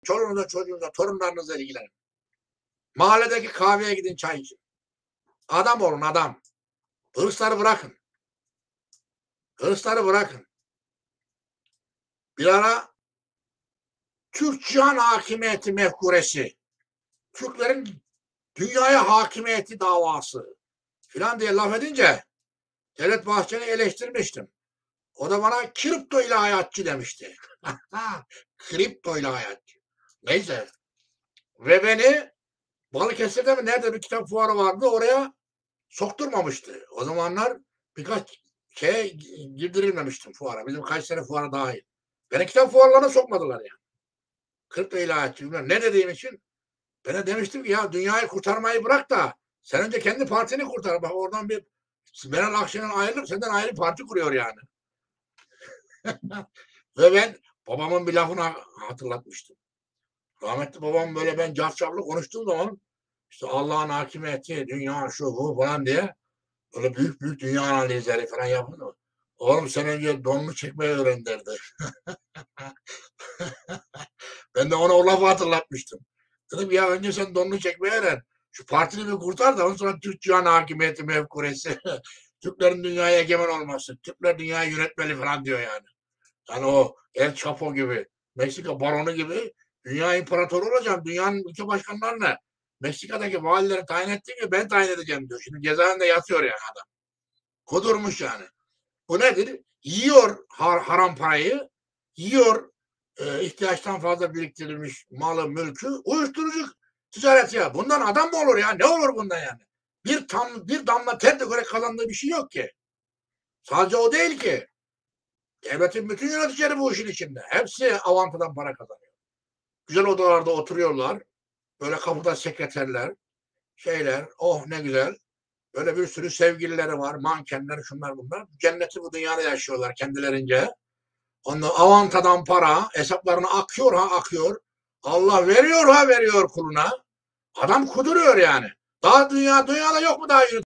çoluğunuzla, çocuğunuzla, torunlarınızla ilgilenin. Mahalledeki kahveye gidin, çay için. Adam olun, adam. Hırsları bırakın. Hırsları bırakın. Bir ara Türk cihan hakimiyeti mefkuresi, Türklerin dünyaya hakimiyeti davası filan diye laf edince Devlet Bahçeli'yi eleştirmiştim. O da bana kripto ilahiyatçı demişti. Kripto ilahiyatçı. Neyse. Ve beni Balıkesir'de mi nerede bir kitap fuarı vardı, oraya sokturmamıştı. O zamanlar birkaç şeye girdirilmemiştim fuara. Bizim Kayseri fuarı dahil. Beni kitap fuarlarına sokmadılar yani. Kripto ilahiyatçı. Ne dediğim için ben de demiştim ki ya dünyayı kurtarmayı bırak da sen önce kendi partini kurtar. Bak oradan bir Meral Akşener ayrılıp senden ayrı parti kuruyor yani. Ve ben babamın bir lafını hatırlatmıştım. Rahmetli babam böyle ben cafcaflı konuştuğum zaman işte Allah'ın hakimiyeti, dünya şu bu falan diye böyle büyük büyük dünya analizleri falan yapıyordu. Oğlum sen önce donunu çekmeyi öğren derdi. Ben de ona o lafı hatırlatmıştım. Dedim ya önce sen donunu çekmeyi öğren. Şu partini bir kurtar da ondan sonra Türk cihan hakimiyeti mefkuresi. Türklerin dünyaya egemen olması. Türkler dünyayı yönetmeli falan diyor yani. Yani o El Chapo gibi, Meksika baronu gibi dünya imparatoru olacağım. Dünyanın ülke başkanlarına Meksika'daki valileri tayin ettiği gibi ben tayin edeceğim diyor. Şimdi cezaevinde yatıyor yani adam. Kudurmuş yani. Bu nedir? Yiyor haram parayı, yiyor ihtiyaçtan fazla biriktirilmiş malı, mülkü, uyuşturucu ticareti ya. Bundan adam mı olur ya? Ne olur bundan yani? Bir damla ter dökerek kazandığı bir şey yok ki. Sadece o değil ki. Devletin bütün yöneticileri bu işin içinde. Hepsi avantadan para kazanıyor. Güzel odalarda oturuyorlar. Böyle kapıda sekreterler, şeyler, oh ne güzel. Böyle bir sürü sevgilileri var, mankenler, şunlar bunlar. Cenneti bu dünyada yaşıyorlar kendilerince. Ondan avantadan para, hesaplarına akıyor ha akıyor. Allah veriyor ha veriyor kuluna. Adam kuduruyor yani. Daha dünyada yok mu daha